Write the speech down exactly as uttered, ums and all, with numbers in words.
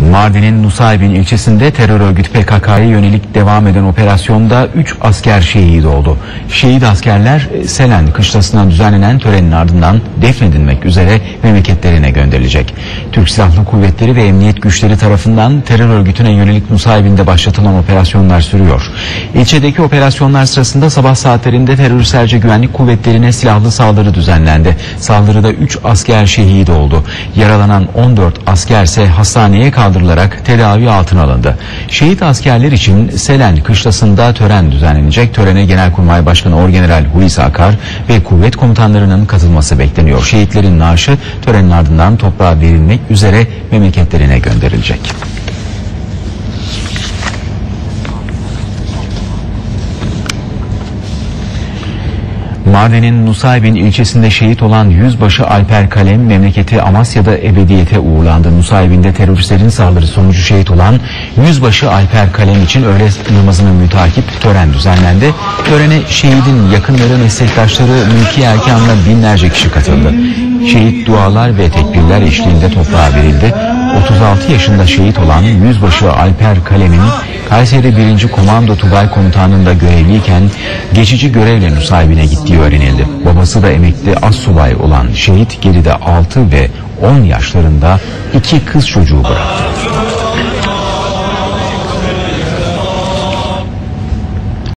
Mardin'in Nusaybin ilçesinde terör örgütü P K K'ya yönelik devam eden operasyonda üç asker şehit oldu. Şehit askerler Selen kışlasından düzenlenen törenin ardından defnedilmek üzere memleketlerine gönderilecek. Türk Silahlı Kuvvetleri ve emniyet güçleri tarafından terör örgütüne yönelik Nusaybin'de başlatılan operasyonlar sürüyor. İlçedeki operasyonlar sırasında sabah saatlerinde teröristlerce güvenlik kuvvetlerine silahlı saldırı düzenlendi. Saldırıda üç asker şehit oldu. Yaralanan on dört asker ise hastaneye kaldırılarak tedavi altına alındı. Şehit askerler için Selen kışlasında tören düzenlenecek. Törene Genelkurmay Başkanı Orgeneral Hulusi Akar ve kuvvet komutanlarının katılması bekleniyor. Şehitlerin naaşı törenin ardından toprağa verilmek üzere memleketlerine gönderilecek. Mardin'in Nusaybin ilçesinde şehit olan Yüzbaşı Alper Kalem memleketi Amasya'da ebediyete uğurlandı. Nusaybin'de teröristlerin saldırısı sonucu şehit olan Yüzbaşı Alper Kalem için öğle namazını mütakip tören düzenlendi. Törene şehidin yakınları, meslektaşları, mülki erkanla binlerce kişi katıldı. Şehit dualar ve tekbirler eşliğinde toprağa verildi. otuz altı yaşında şehit olan Yüzbaşı Alper Kalem'in Kayseri birinci Komando Tugay Komutanlığı'nda görevliyken geçici görevle Nusaybin'e gittiği öğrenildi. Babası da emekli astsubay olan şehit geride altı ve on yaşlarında iki kız çocuğu bıraktı.